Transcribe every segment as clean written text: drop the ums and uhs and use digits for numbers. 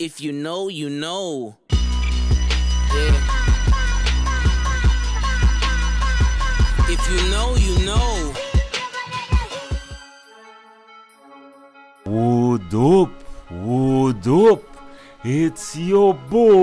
If you know, you know. Yeah. If you know, you know. What up? What up? It's your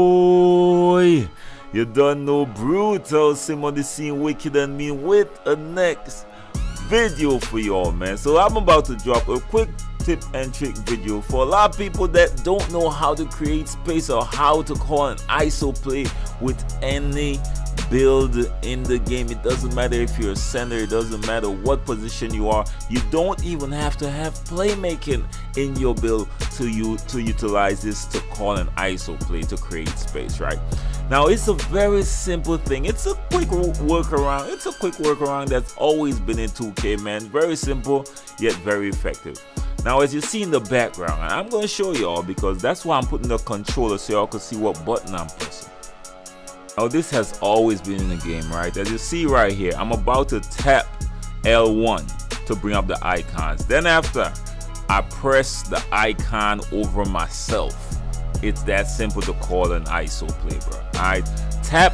boy. You don't know Brutal Sim on the scene, wicked and mean, with a next video for y'all, man. So I'm about to drop a quick tip and trick video for a lot of people that don't know how to create space or how to call an ISO play with any build in the game. It doesn't matter if you're a center, it doesn't matter what position you are. You don't even have to have playmaking in your build to utilize this to call an ISO play to create space, right? Now it's a very simple thing. It's a quick workaround. It's a quick workaround that's always been in 2K, man. Very simple yet very effective. Now as you see in the background, and I'm going to show y'all because that's why I'm putting the controller so y'all can see what button I'm pressing. Now this has always been in the game, right? As you see right here, I'm about to tap L1 to bring up the icons. Then after, I press the icon over myself. It's that simple to call an ISO play, bro. Alright, tap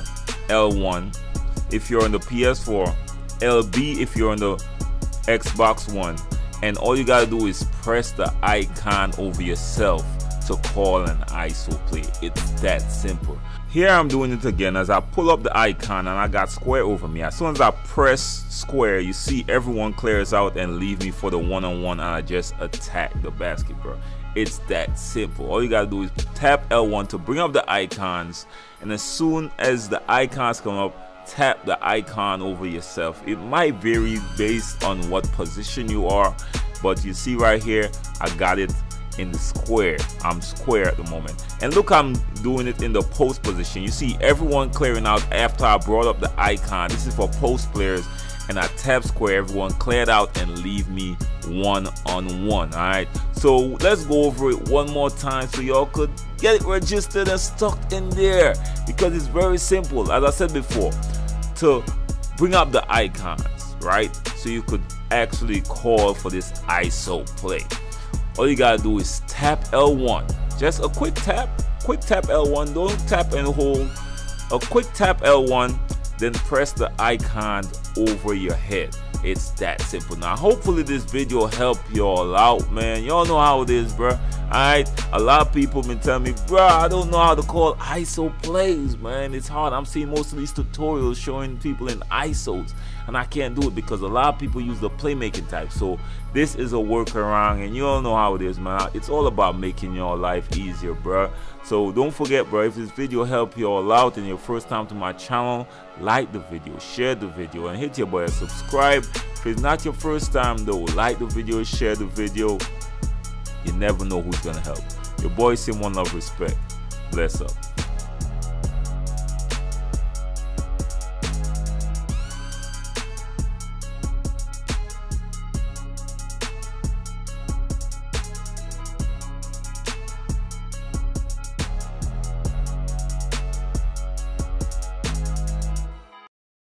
L1 if you're on the PS4, LB if you're on the Xbox One, and all you gotta do is press the icon over yourself to call an ISO play. It's that simple. Here I'm doing it again as I pull up the icon and I got square over me. As soon as I press square, you see everyone clears out and leave me for the one-on-one, and I just attack the basket, bro. It's that simple. All you gotta do is tap L1 to bring up the icons, and as soon as the icons come up, tap the icon over yourself. It might vary based on what position you are, but you see right here, I got it in the square. I'm square at the moment, and look, I'm doing it in the post position. You see everyone clearing out after I brought up the icon. This is for post players, and I tap square, everyone cleared out and leave me one-on-one. All right, so let's go over it one more time so y'all could get it registered and stuck in there, because it's very simple, as I said before, to bring up the icons, right? So you could actually call for this ISO play. All you gotta do is tap L1, just a quick tap L1, don't tap and hold, a quick tap L1, then press the icon over your head. It's that simple. Now hopefully this video help y'all out, man. Y'all know how it is, bro. Alright, a lot of people been telling me, bro, I don't know how to call ISO plays, man. It's hard. I'm seeing most of these tutorials showing people in ISOs, and I can't do it because a lot of people use the playmaking type. So this is a workaround, and you all know how it is, man. It's all about making your life easier, bro. So don't forget, bro, if this video helped you all out and your first time to my channel, like the video, share the video, and hit your boy subscribe. If it's not your first time though, like the video, share the video. You never know who's gonna help. Your boy Sim, one love, respect. Bless up.